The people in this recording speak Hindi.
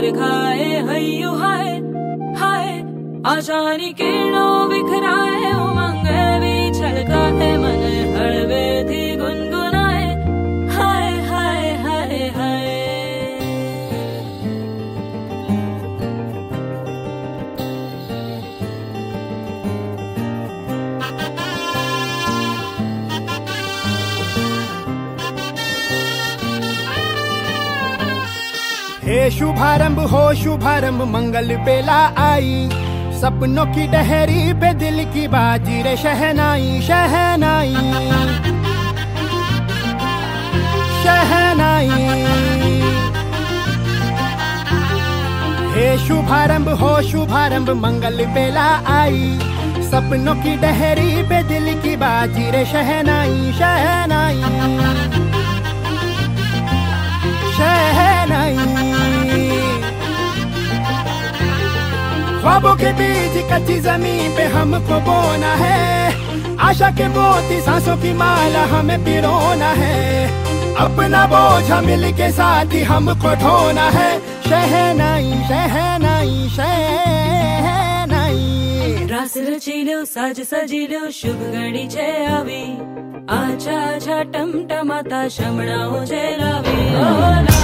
खाए हय्यू हाय हाय आशानी किरणों बिखराए उमंग भी छलकाए मन हळवे थी गुनगुनाए हाय हाय हाय हाय। हे शुभारंभ हो शुभारंभ मंगल बेला आई, सपनों की डहरी पे दिल की बाजी रे शहनाई शहनाई शहनाई। हे शुभारंभ हो शुभारंभ मंगल बेला आई, सपनों की डहरी पे दिल की बाजी रे शहनाई शहनाई शहनाई। ख्वाबों के बीच कच्ची जमीन पे हमको बोना है, आशा के मोती सांसों की माला हमें पिरोना है, अपना बोझ मिल के साथ ही हमको ढोना है शहनाई शहनाई शहनाई। रास रचिलो साज सजिलो शुभ घड़ी छे आवी, आछा आछा टमटमाता शमणाओ जे लावी।